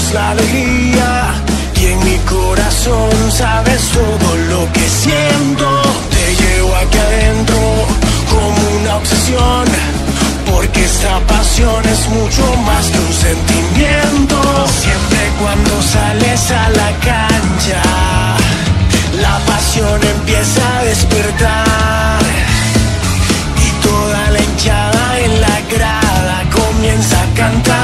es la alegría y en mi corazón sabes todo lo que siento. Te llevo aquí adentro como una obsesión, porque esta pasión es mucho más que un sentimiento. Siempre cuando sales a la cancha, la pasión empieza a despertar y toda la hinchada en la grada comienza a cantar.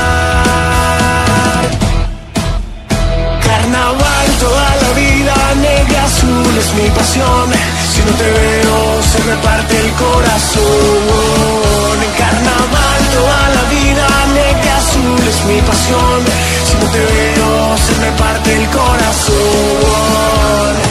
Carnaval toda la vida, negra azul es mi pasión. Si no te veo se me parte el corazón. Carnaval toda la vida, negra azul es mi pasión. Si no te veo se me parte el corazón.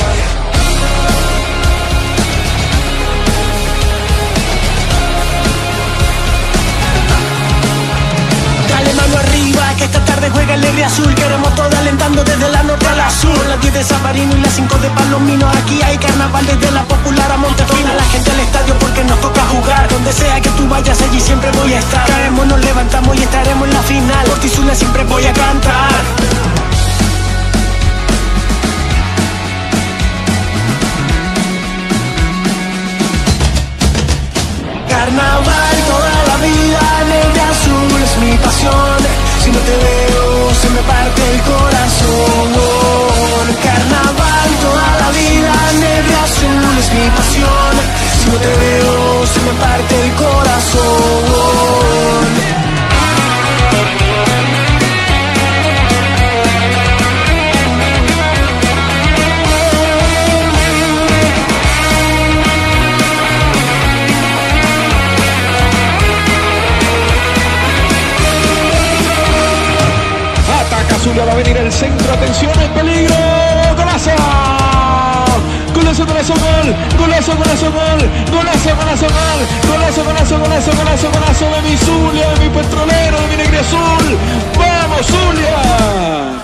Que esta tarde juega el negro y azul. Queremos todo alentando desde la norte a la sur. Las 10 de Sabarino y las 5 de Palomino. Aquí hay carnaval desde la Popular a Montefina. La gente al estadio porque nos toca jugar. Donde sea que tú vayas allí siempre voy a estar. Caemos, nos levantamos y estaremos en la final. Por Tizula siempre voy a cantar. Carnaval toda la vida, negra azul es mi pasión. Si no te veo se me parte el corazón. Carnaval toda la vida, negra azul es mi pasión. Si no te veo se me parte el corazón. Zulia, va a venir el centro, atención, en peligro, golazo, golazo, golazo, gol, golazo, golazo, gol, golazo, golazo, gol, golazo, golazo, golazo, golazo, golazo de mi Zulia, de mi Petrolero, de mi Negro Azul, ¡vamos Zulia!